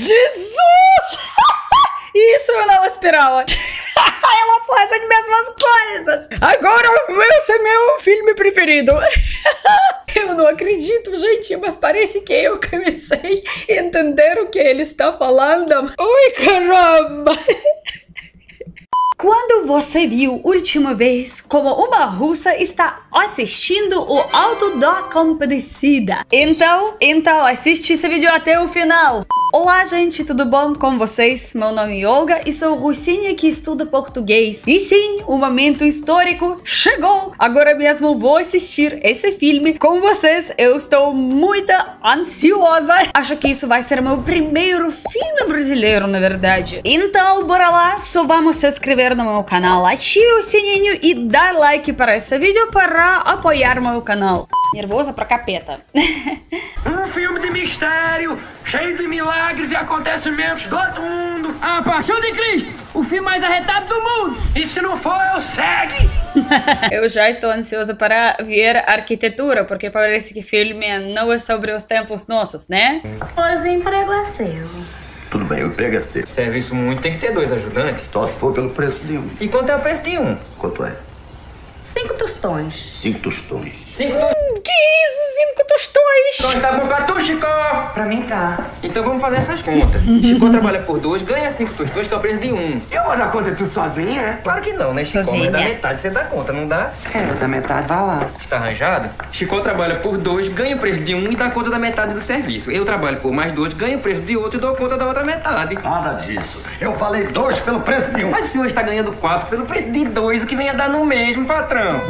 Jesus! Isso eu não esperava. Ela faz as mesmas coisas. Agora esse é meu filme preferido. Eu não acredito, gente, mas parece que eu comecei a entender o que ele está falando. Ai, caramba! Quando você viu última vez como uma russa está assistindo o Auto da Compadecida? Então assiste esse vídeo até o final. Olá, gente, tudo bom com vocês? Meu nome é Olga e sou russinha que estuda português. E sim, o momento histórico chegou! Agora mesmo vou assistir esse filme com vocês. Eu estou muito ansiosa. Acho que isso vai ser meu primeiro filme brasileiro, na verdade. Então, bora lá. Só vamos se inscrever no meu canal, ative o sininho e dar like para esse vídeo para apoiar meu canal. Nervosa pra capeta. Um filme de mistério, cheio de milagres e acontecimentos do outro mundo. A Paixão de Cristo, o filme mais arretado do mundo. E se não for, eu segue. Eu já estou ansiosa para ver a arquitetura, porque parece que o filme não é sobre os tempos nossos, né? Pois o emprego é seu. Tudo bem, o emprego é seu. Serviço muito, tem que ter 2 ajudantes. Só se for pelo preço de um. E quanto é o preço de um? Quanto é? 5 tostões. 5 tostões. 5 tostões. Que isso, 5 tostões? Tá bom pra tu, Chico? Pra mim tá. Então vamos fazer essas contas. Chico trabalha por 2, ganha 5 tostões, que é o preço de um. Eu vou dar conta de tudo sozinha? Claro que não, né, Chico? Sozinha. Mas dá metade, você dá conta, não dá? Da metade vai lá. Está arranjado? Chico trabalha por 2, ganha o preço de um e dá conta da metade do serviço. Eu trabalho por mais 2, ganho o preço de outro e dou conta da outra metade. Nada disso. Eu falei 2 pelo preço de um. Mas o senhor está ganhando 4 pelo preço de 2, o que vem a dar no mesmo, patrão.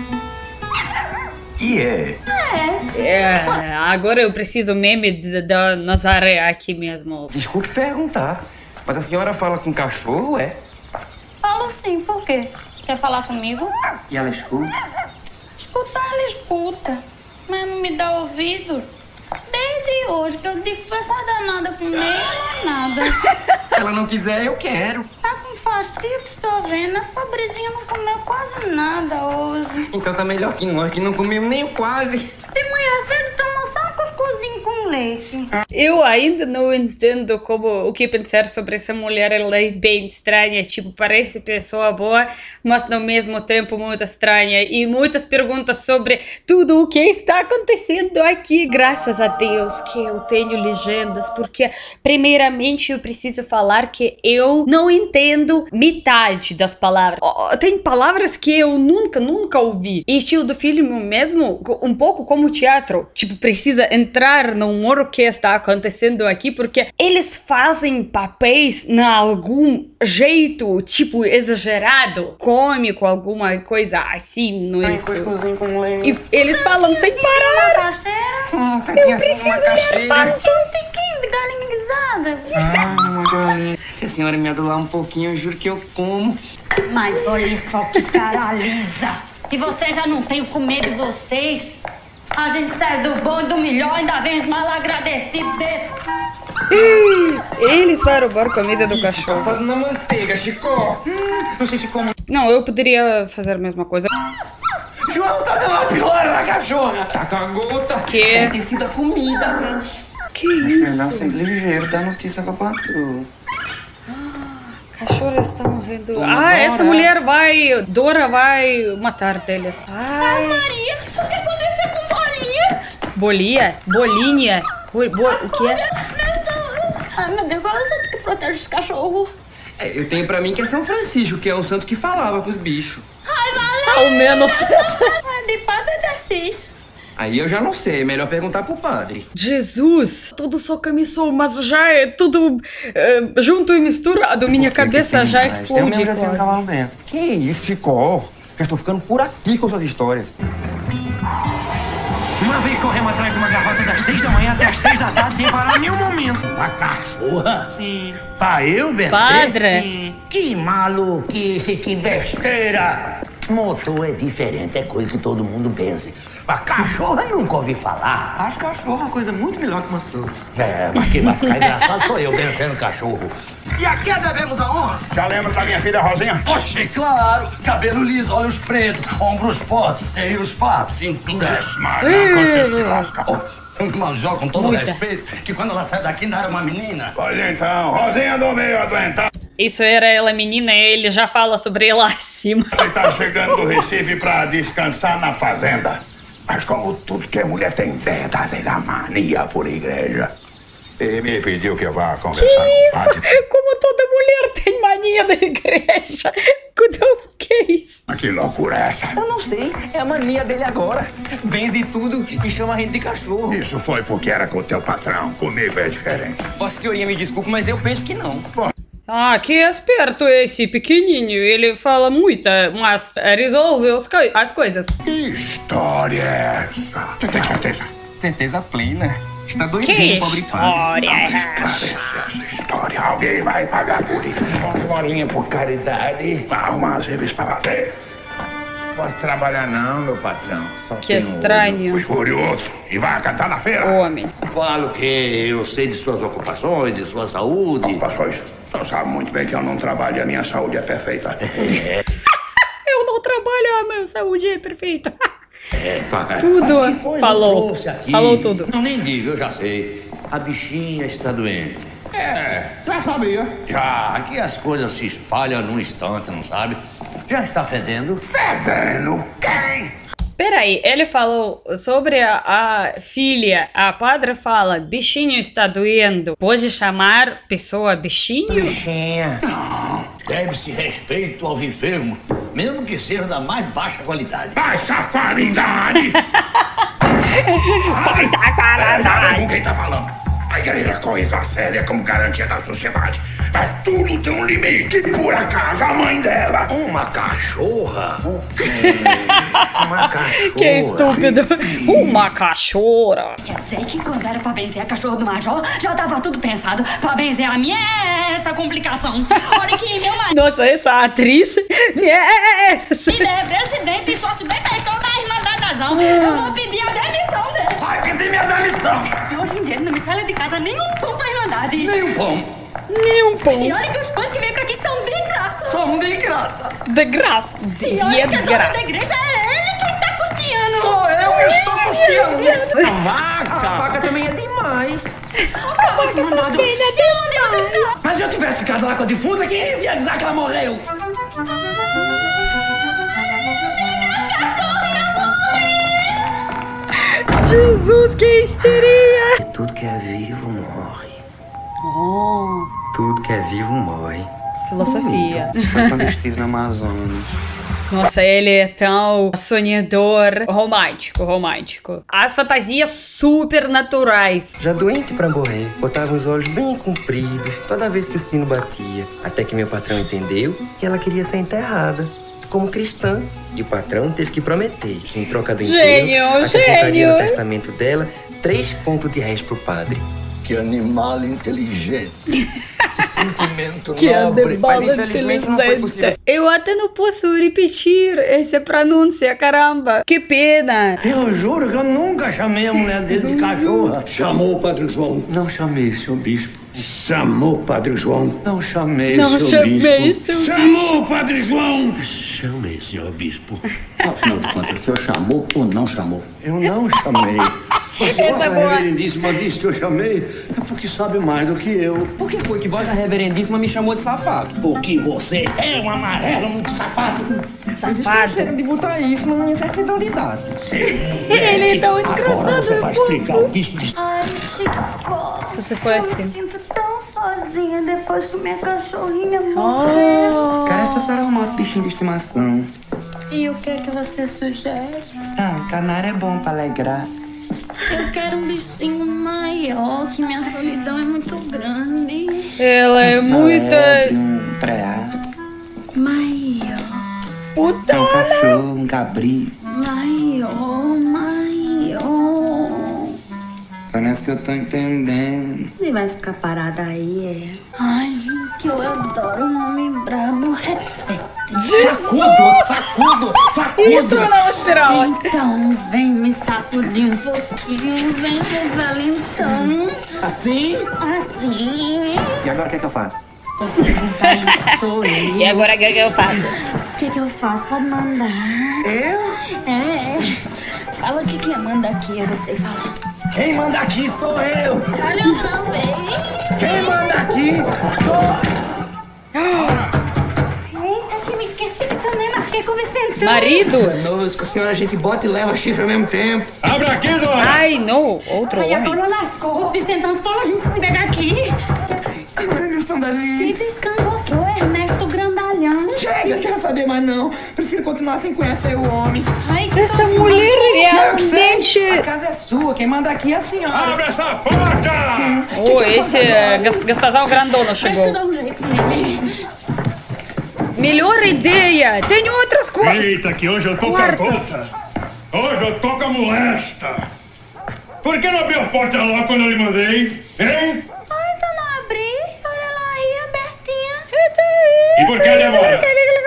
E é? Agora eu preciso meme da Nazaré aqui mesmo. Desculpe perguntar, mas a senhora fala com cachorro, é? Falo sim, por quê? Quer falar comigo? E ela escuta? Escutar, ela escuta. Mas não me dá ouvido. Desde hoje que eu digo conversar danada com ele, não é nada. Se ela não quiser, eu quero. Tá com fastidio que estou vendo. A pobrezinha não comeu quase nada hoje. Então tá melhor que nós, que não comemos nem o quase. De manhã cedo tomou só um cuscuzinho com leite. Eu ainda não entendo o que pensar sobre essa mulher. Ela é bem estranha, tipo, parece pessoa boa, mas ao mesmo tempo muito estranha. E muitas perguntas sobre tudo o que está acontecendo aqui. Graças a Deus que eu tenho legendas, porque primeiramente eu preciso falar que eu não entendo metade das palavras. Tem palavras que eu nunca ouvi. E estilo do filme mesmo, um pouco como teatro. Tipo, precisa entrar no humor que está acontecendo aqui, porque eles fazem papéis de algum jeito, tipo, exagerado, cômico, alguma coisa assim, não é isso? Cuscuzinho com leite. E eles falam sem parar. Macaxeira, Eu preciso ler tanto. um tiquinho de galinha guisada. Se a senhora me adular um pouquinho, eu juro que eu como. Mas olha só que cara lisa. E vocês já não têm o comer de vocês. A gente sai do bom e do melhor, ainda vem os mal agradecidos desses. Eles vão roubar comida do cachorro. Passado na manteiga, Chico. Não sei se como. Não, eu poderia fazer a mesma coisa. João, tá dando uma pilora na cachorra. Tá com a gota. Que? Deve ter sido a comida. Que Melhor isso? ser ligeiro, dá notícia pra patroa. Cachorro está morrendo. Dona Essa Dora. mulher Dora vai matar deles. Ai. Maria, o que aconteceu com Maria? Bolinha. O que é? Ai, meu Deus, qual é o santo que protege os cachorros? Eu tenho pra mim que é São Francisco, que é um santo que falava com os bichos. Ai, valeu! Ao menos. Ai, de Padre de Assis. Aí eu já não sei, é melhor perguntar pro padre. Jesus. Tudo só começou, mas já é tudo junto e misturado. Minha cabeça já Eu explodiu mesmo já tinha quase. cavalo dentro. Que isso, Chico? Já estou ficando por aqui com suas histórias. Uma vez corremos atrás de uma garota das 6 da manhã até as 6 da tarde sem parar nenhum momento. A cachorra? Sim. Pra eu, Bebê? Padre. Sim. Que maluquice, que besteira. Motor é diferente, é coisa que todo mundo pensa. Mas cachorra eu nunca ouvi falar. Acho cachorro uma coisa muito melhor que motor. É, mas quem vai ficar engraçado sou eu, vencendo cachorro. E a quem devemos a honra? Já lembra da minha filha Rosinha? Oxe, claro. Cabelo liso, olhos pretos, ombros fortes, seios fartos, cintura. Mas você se lasca. Manjou com todo Muita. respeito, que quando ela sai daqui ainda era uma menina. Olha então, Rosinha do meio adoentada. Isso era ela menina e ele já fala sobre ela acima. Ele tá chegando do Recife pra descansar na fazenda. Mas como tudo que mulher tem ideia, tá tendo a mania por igreja. Ele me pediu que eu vá conversar com o Isso! padre. Como toda mulher tem mania da igreja. Que é isso? Mas que loucura é essa? Eu não sei, é a mania dele agora. Benze tudo e chama a gente de cachorro. Isso foi porque era com o teu patrão. Comigo é diferente. Vossa senhoria, me desculpe, mas eu penso que não. Ah, que esperto esse pequenininho. Ele fala muito, mas resolve as coisas. Que história é essa? Você tem certeza? Certeza plena. Está Que doidinho, pobre padre. Esclarece essa história. Alguém vai pagar por isso. Vamos morinha por caridade. Arrumar as revistas pra fazer. Posso trabalhar não, meu patrão. Só Que tenho estranho. Procure outro e vai cantar na feira. Homem. Falo que eu sei de suas ocupações, de sua saúde. Ocupações. Só sabe muito bem que eu não trabalho e a minha saúde é perfeita. Eu não trabalho, a minha saúde é perfeita. Mas que Tudo coisa falou. trouxe aqui? Falou tudo. Não, nem digo, eu já sei. A bichinha está doente. Já sabia. Já, aqui as coisas se espalham num instante, não sabe? Já está fedendo? Fedendo quem? Peraí, ele falou sobre a filha. A padre fala, bichinho está doendo. Pode chamar pessoa bichinho? Bichinha. Não. Deve-se respeito ao enfermo, mesmo que seja da mais baixa qualidade. Baixa qualidade! Com quem tá falando? A igreja é coisa séria como garantia da sociedade. Mas tudo tem um limite. E por acaso a mãe dela... Uma cachorra? Uma cachorra? Que estúpido. Uma cachorra. Eu sei que quando era pra benzer a cachorra do Major, já tava tudo pensado. Pra benzer a minha é essa complicação. Olha que meu marido Nossa, essa atriz... Yes. é presidente e sócio bem feitão da Irmandade da Zão. Eu vou pedir a demissão dele. Vai pedir minha demissão! E hoje em dia ele não me sai de casa nem um pão pra Irmandade. Nem um pão. Nenhum E pão. olha que os pães que vêm pra aqui são de graça. Somos de graça. De graça. E olha que De a dona da graça. igreja é ele quem tá custeando. Sou eu que estou custeando. A faca também é demais. Acabou de mandado. E onde você está? Mas se eu tivesse ficado lá com a difunta, quem ia avisar que ela morreu? Jesus, que histeria. Tudo que é vivo morre. Oh, Tudo que é vivo morre. filosofia. Foi quando eu estive na Amazônia. Nossa, ele é tão sonhador, romântico. As fantasias super naturais. Já doente pra morrer, botava os olhos bem compridos toda vez que o sino batia. Até que meu patrão entendeu que ela queria ser enterrada. Como cristã. E o patrão teve que prometer que em troca do enterro, acrescentaria no testamento dela 3 contos de réis pro padre. Que animal inteligente. Sentimento Que nobre. Mas infelizmente não foi possível. Eu até não posso repetir essa pronúncia, caramba. Que pena. Eu juro que eu nunca chamei a mulher dele de cachorra. Chamou o Padre João. Não chamei, seu bispo. Chamou o Padre João. Não chamei, Não seu chamei bispo. seu Chamou o Padre João. Chamei, senhor bispo. Afinal de contas, o senhor chamou ou não chamou? Eu não chamei. Mas se Essa Vossa é boa. Reverendíssima disse que eu chamei, é porque sabe mais do que eu. Por que foi que vossa reverendíssima me chamou de safado? Porque você é um amarelo muito safado. Safado. Esqueceram de botar isso na minha certidão de idade. Ele é tão Agora engraçado. você vai explicar o bicho de... Ai, Chico. Se você for Eu assim. me sinto tão sozinha depois que minha cachorrinha morreu. Cara, é só a senhora arrumar outro bichinho de estimação. E o que é que você sugere? Ah, canário é bom pra alegrar. Eu quero um bichinho maior, que minha solidão é muito grande. Ela é muito... Um preá. Maior, Puta. Um cachorro, um cabrito. maior. Parece que eu tô entendendo. Você vai ficar parada aí, é? Ai, que eu adoro um homem brabo. Sacudo! Isso eu não esperava. Então, vem me sacudir um pouquinho, vem meu valentão. Assim? Assim. E agora o que é que eu faço? Sou eu. E agora o que eu faço? O que eu faço? Pode mandar. Eu? É. Fala o que é manda aqui, eu não sei falar. Quem manda aqui sou eu. Olha eu também. Quem manda aqui Eita, que me esqueci que também marquei com o Vicentão. Marido? Conosco, a senhora a gente bota e leva chifre ao mesmo tempo. Abre aqui, dona! Ai, não. Outro Ai, homem. agora lascou. O Vicentão falou a gente se pegar aqui. Wilson Davi. Eita, escangotou, Ernesto Grandalhão. Chega, quero saber mais não. Prefiro continuar sem conhecer o homem. Ai, que Essa mulher realmente... A casa é sua, quem manda aqui é a senhora. Abre essa porta! Oh, esse Gastasal Grandono Deixa eu chegou. dar um jeito nele. Melhor ideia. Tem outras coisas. Eita, que hoje eu tô com a Quartas. conta. Hoje eu tô com a molesta. Por que não abriu a porta logo quando eu lhe mandei? Hein? Ai, então não abri. Olha lá aí, abertinha. E por que demora?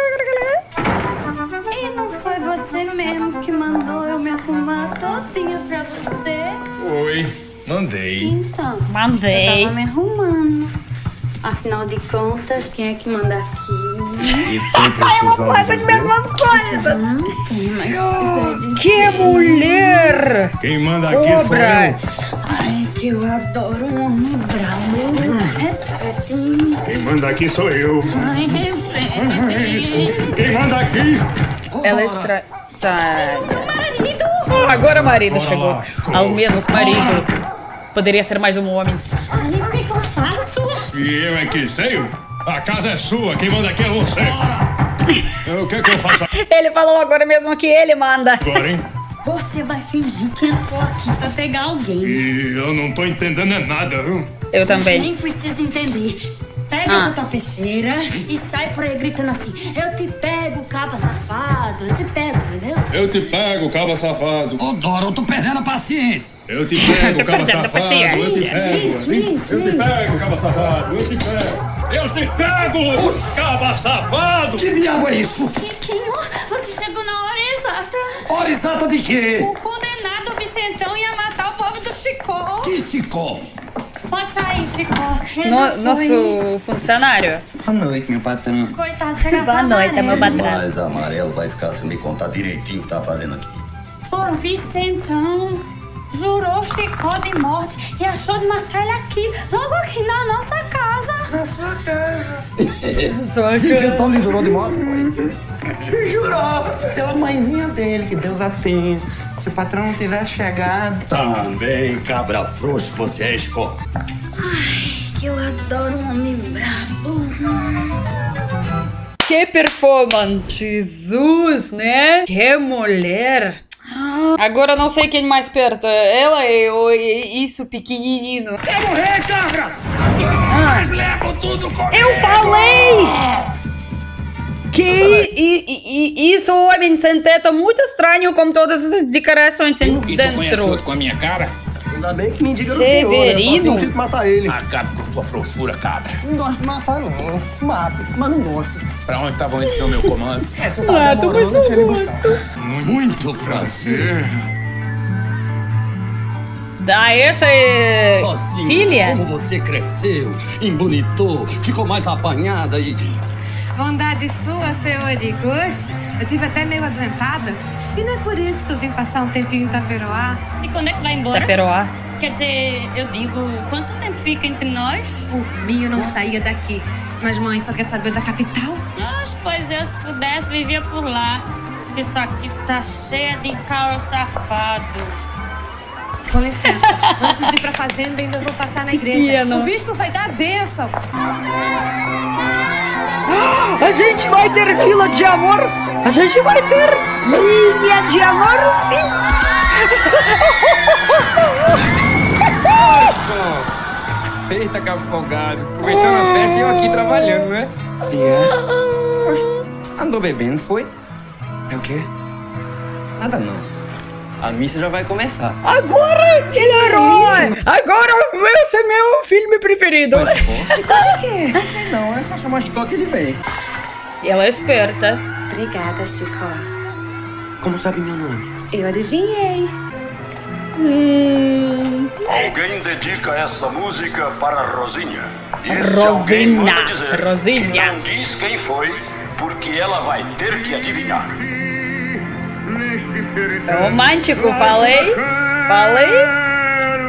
E não foi você mesmo que mandou eu me arrumar todinha pra você? Oi, mandei. Então, eu Mandei. tava me arrumando. Afinal de contas, quem é que manda aqui? E tem precisão Essas mesmas coisas. Não tem, mas se quiser dizer. Que mulher. Quem manda aqui Cobra. sou Ai, que eu adoro um homem bravo. Repete. eu. Quem manda aqui sou eu. Ai, repete. Quem manda aqui? Ela é estranha. Marido! Agora o marido Bora chegou. lá, escola. Ao menos marido. Poderia ser mais um homem. Ai, o que eu faço? E eu é que sei? A casa é sua, quem manda aqui é você. O que é que eu faço Ele falou agora mesmo que ele manda. agora, hein? Você vai fingir que entrou aqui pra pegar alguém. E eu não tô entendendo nada, viu? Eu também. Nem precisa entender. Pega essa tua peixeira e sai por aí gritando assim: eu te pego, caba safado, eu te pego, entendeu? Eu te pego, caba safado. Ô, Dora, eu tô perdendo a paciência. Eu te pego, Tô caba perdendo a safado. paciência. Eu te pego. Isso, Eu te pego, caba safado. Eu te pego. Eu te pego, caba safado. Que diabo é isso? Chiquinho, você chegou na hora exata. Hora exata de quê? O condenado Vicentão ia matar o povo do Chicó. Que Chicó? Pode sair, Chicó. Ele já foi. Nosso funcionário. Boa noite, meu patrão. Coitado, chega Boa noite, meu patrão. Mas Amarelo vai ficar sem me contar direitinho o que tá fazendo aqui. Pô, Vicentão jurou Chicó de morte e achou de matar ele aqui, logo aqui na nossa casa. Na sua casa. Só que... Vicentão lhe jurou de morte, foi? Jurou. Pela mãezinha dele, que Deus a tenha. Se o patrão não tivesse chegado... Também, cabra frouxo, você é escola. Eu adoro um homem brabo. Que performance. Jesus, né? Que mulher. Agora eu não sei quem mais perto. Ela ou isso pequenininho. Quer morrer, cabra? Levo tudo comigo. Eu falei! Que isso, homem sem teta, muito estranho com todas essas decorações dentro. com a minha cara? Ainda bem que me diga Severino? que matar ele. Acabe com sua frouxura, cabra. Não gosto de matar, não. Mato, mas não gosto. Pra onde estavam indo o meu comando? Mato, mas não gosto. Muito prazer. Da essa é... Sozinha, filha? Como você cresceu, embonitou, ficou mais apanhada e... Bondade sua, senhor Igor. Eu tive até meio adoentada. E não é por isso que eu vim passar um tempinho em Itaperoá. E quando é que vai embora? Taperoá. Quer dizer, eu digo, quanto tempo fica entre nós? Por mim, eu não saía daqui. Mas mãe só quer saber da capital. Pois eu, se pudesse, vivia por lá. Isso aqui tá cheia de cara safado. Com licença. Antes de ir pra fazenda, ainda vou passar na igreja. Pequeno. O bispo vai dar a bênção. A gente vai ter fila de amor. A gente vai ter linha de amor, sim. Eita, cabo folgado. Aproveitando a festa e eu aqui trabalhando, né? Andou bebendo, foi? É o quê? Nada não. A missa já vai começar. Agora, ele é herói. Agora esse é meu filme preferido. Chicó o quê? Não sei não, é só chamar Chicó que ele vem. E ela é esperta. Obrigada, Chico. Como sabe meu nome? Eu adivinhei. Alguém dedica essa música para Rosinha. E se Rosinha, alguém manda dizer Rosinha. que não diz quem foi, porque ela vai ter que adivinhar. Romântico, falei.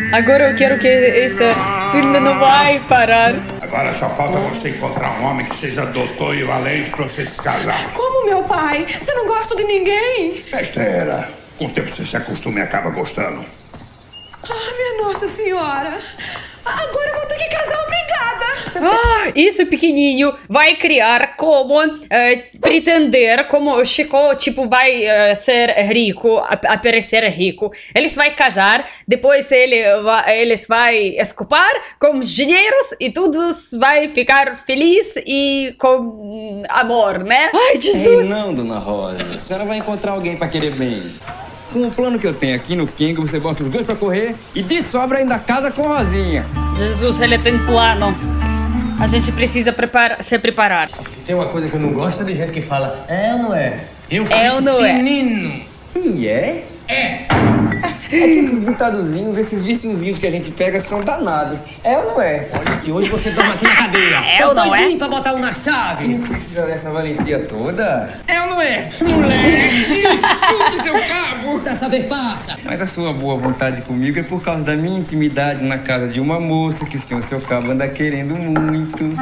Agora eu quero que esse filme não vai parar. Agora só falta você encontrar um homem que seja doutor e valente pra você se casar. Como, meu pai? Você não gosta de ninguém? Besteira. Com o tempo você se acostuma e acaba gostando. Ah, minha Nossa Senhora. Agora eu vou ter que casar, obrigada. Ah, isso pequenininho vai criar como pretender, como o Chico, tipo, vai ser rico, aparecer rico. Eles vão casar, depois eles vão escapar com dinheiros e todos vai ficar feliz e com amor, né? Ai, Jesus! Não, dona Rosa, a senhora vai encontrar alguém pra querer bem. Com o plano que eu tenho aqui no King, você bota os dois pra correr e de sobra ainda casa com Rosinha. Jesus, ele tem plano. A gente precisa se preparar. Tem uma coisa que eu não gosto é de gente que fala é ou não é? É ou não é? Menino. E é? É. É que esses ditadozinhos, esses vicinhos que a gente pega são danados. É ou não é? Olha que hoje você toma aqui na cadeia. É ou não é? Pra botar um na chave. Não precisa dessa valentia toda. É ou não é? Moleque, escuta seu cabo. Dessa vez passa. Mas a sua boa vontade comigo é por causa da minha intimidade na casa de uma moça que o senhor seu cabo anda querendo muito.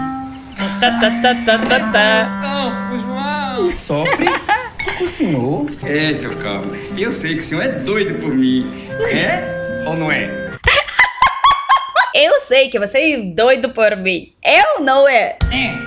Não, João. Sofre? O senhor? É, seu cabo. Eu sei que o senhor é doido por mim. É ou não é? Eu sei que você é doido por mim. É ou não é?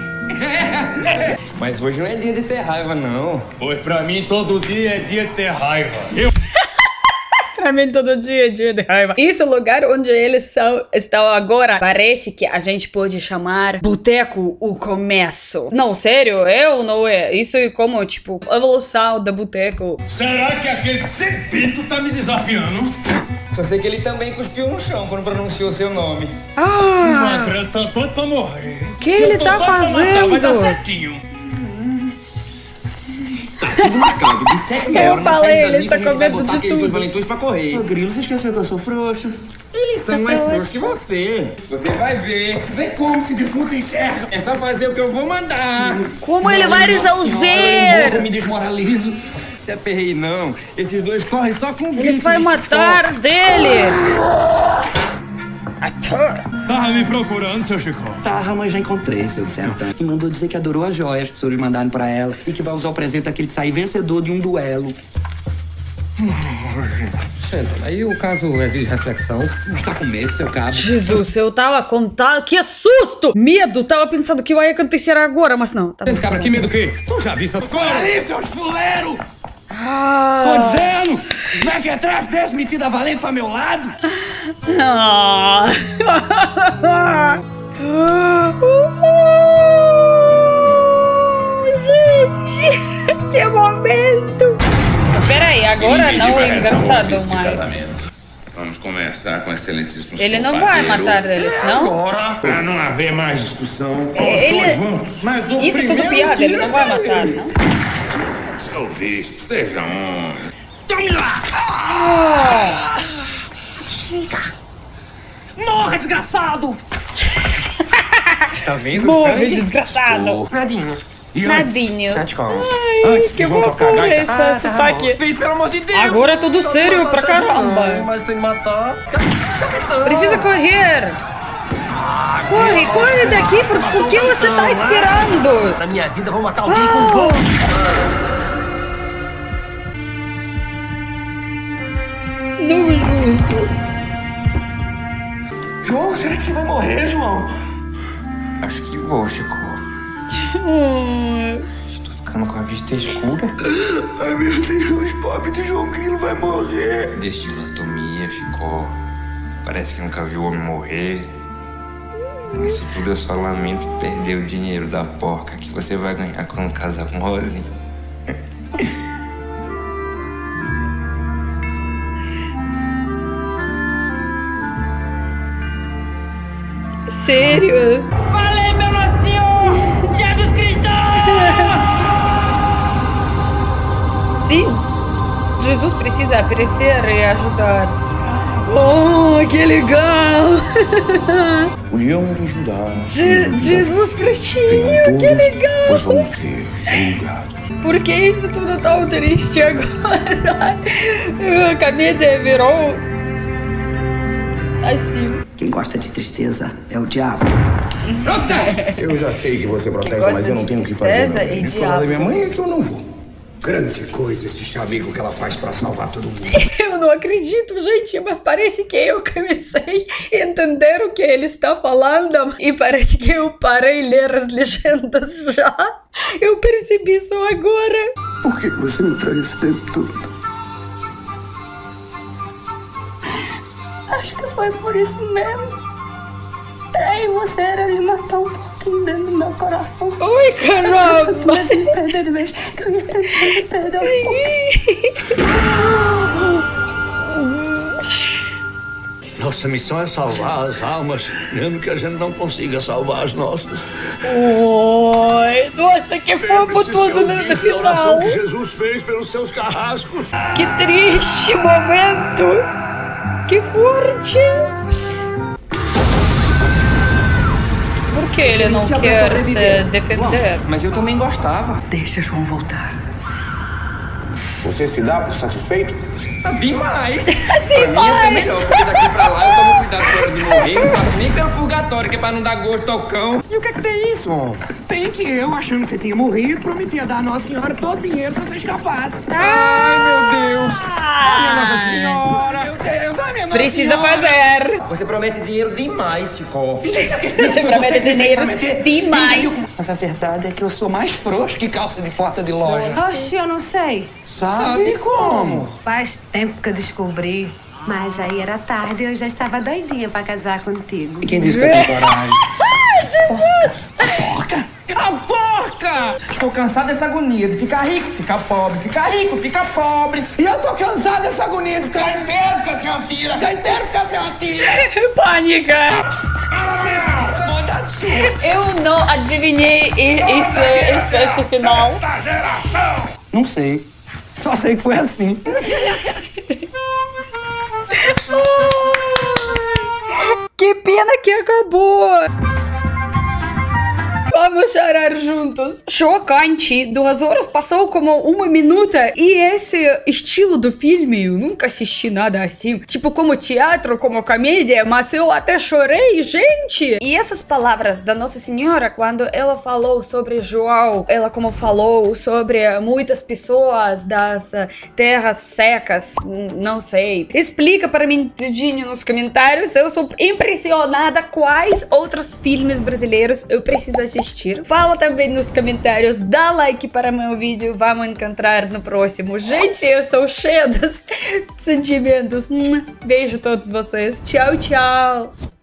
Mas hoje não é dia de ter raiva, não. Pois pra mim todo dia é dia de ter raiva. Pra mim todo dia é dia de raiva. Esse lugar onde eles estão agora, parece que a gente pode chamar Boteco o Começo. Não, sério, é ou não é? Isso é como, tipo, evolução da Boteco. Será que aquele cepito tá me desafiando? Só sei que ele também cuspiu no chão quando pronunciou seu nome. Ah! Ele tá doido pra morrer. O que ele tá fazendo? Vai dar certinho. Tudo marcado, de 7 Eu horas. falei, ele está com medo de tudo. Dois valentões pra correr. Ô, Grilo, você esqueceu que eu sou frouxo? Eles são mais frouxos que você. Você vai ver. Vê como se defunto enxerga. É só fazer o que eu vou mandar. Como ele vai Eu resolver? me desmoralizo. Se aperrei, não. Esses dois correm só com gritos. Eles vão matar dele. Tava me procurando, seu Chico. Tava, mas já encontrei, seu Sertão. E mandou dizer que adorou as joias que os senhores mandaram pra ela e que vai usar o presente daquele de sair vencedor de um duelo. Aí o caso exige reflexão. Não está com medo, seu cabo? Jesus, eu tava contando. Que susto! Medo! Tava pensando que vai acontecer agora, mas não. Tá bom. Cabra, que medo o quê? Tu já viu essas coisas? Aí, seus fuleiros! Ah. Tô dizendo! Os mequetrefes desse metido a valente pra meu lado! Ah. Gente, que momento! Peraí, agora não é engraçado mais. Vamos começar com excelentíssimo Ele não vai matar eles, não? Agora, pra não haver mais discussão, os Ele- dois juntos. Mas o Isso é tudo primeiro piada, ele tiro não vai é matar, ele. não? Seu bicho, seja homem. Tome lá! Ah. Morra, desgraçado! Tá vendo? Morre, desgraçado! Nadinho. Nadinho. Tá de conta. Ai, que fofo esse sotaque. Pelo amor de Deus! Agora é tudo sério pra caramba. Mas tem que matar. Precisa correr. Corre, corre daqui. Por que você tá esperando? Na minha vida, vou matar alguém com gol. Não é justo. João, será que você vai morrer, João? Acho que vou, Chico. Estou ficando com a vista escura. Ai, meu Deus, pobre do João Grilo vai morrer. Destilatomia, Chico. Parece que nunca viu o homem morrer. Nisso tudo eu só lamento perder o dinheiro da porca que você vai ganhar quando casar com Rosinha. Sério? Falei, meu Nosso Senhor! Jesus Cristo! Sim. Jesus precisa aparecer e ajudar. Oh, que legal! O leão de Judá. Jesus pretinho, que legal! Pois vão ser julgados. Por que isso tudo tão triste agora? A Camille virou... assim. Quem gosta de tristeza é o diabo. Eu já sei que você protesta, mas eu não tenho o que fazer. Na escola da minha mãe é que eu não vou. Grande coisa esse chamego que ela faz pra salvar todo mundo. Eu não acredito, gente, mas parece que eu comecei a entender o que ele está falando e parece que eu parei de ler as legendas já. Eu percebi só agora. Por que você me trai esse tempo todo? Acho que foi por isso mesmo. Trair você era lhe matar um pouquinho dentro do meu coração. Ui, caramba! Tu ia me perder de vez, que eu ia tentar me perder um pouquinho. Nossa missão é salvar as almas, mesmo que a gente não consiga salvar as nossas. Oi, nossa, que fofo tudo no final. Que Jesus fez pelos seus carrascos. Que triste momento. Que forte. Por que ele não quer se defender? Mas eu também gostava. Deixa João voltar. Você se dá por satisfeito? Demais! Pra mim é até melhor, porque daqui pra lá eu tomo cuidado com a hora de morrer, não passo nem pelo purgatório, que é pra não dar gosto ao cão. E o que é que tem isso? Tem que eu, achando que você tinha morrido, prometia dar a Nossa Senhora todo o dinheiro se você escapasse. Ai, meu Deus! Minha Nossa Senhora! Meu Deus, ai, minha Nossa Precisa Senhora. fazer. Você promete dinheiro demais, Chico. Você promete dinheiro demais. Mas a verdade é que eu sou mais frouxo que calça de porta de loja. Oxe, eu não sei. Sabe como? Faz tempo que eu descobri. Mas aí era tarde e eu já estava doidinha pra casar contigo. E quem disse que eu tenho coragem? Jesus! A porca! Estou cansado dessa agonia de ficar rico, ficar pobre, ficar rico, ficar pobre. E eu tô cansado dessa agonia de ficar inteiro, ficar sem uma tira. Ficar inteiro, ficar sem uma tira. Pânica! Eu não adivinhei esse final. Não sei. Só sei que foi assim. Que pena que acabou! Vamos chorar juntos. Chocante. 2 horas passou como 1 minuta. E esse estilo do filme, eu nunca assisti nada assim. Tipo, como teatro, como comédia. Mas eu até chorei, gente. E essas palavras da Nossa Senhora, quando ela falou sobre João, ela como falou sobre muitas pessoas das terras secas, não sei. Explica para mim tudinho nos comentários. Eu sou impressionada quais outros filmes brasileiros eu preciso assistir. Fala também nos comentários, dá like para meu vídeo, vamos encontrar no próximo. Gente, eu estou cheia de sentimentos. Beijo a todos vocês. Tchau, tchau.